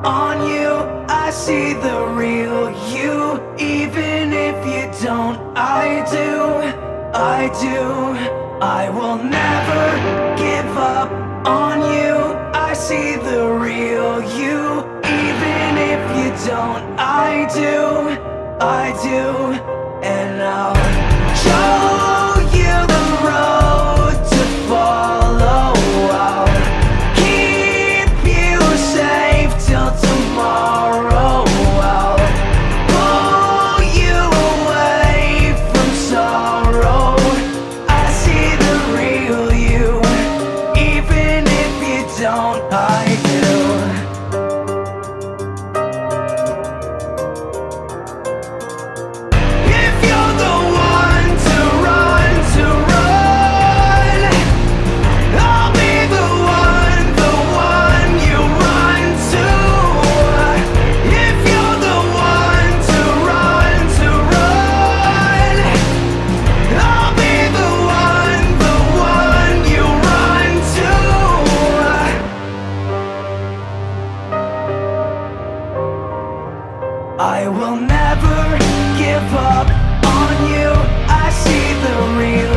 on you. I see the real you, even if you don't. I do. I will never give up on you. I see the real you, even if you don't. I do, and I'll show you the road to follow. I'll keep you safe till tomorrow. I'll pull you away from sorrow. I see the real you, even if you don't. I do. I will never give up on you. I see the real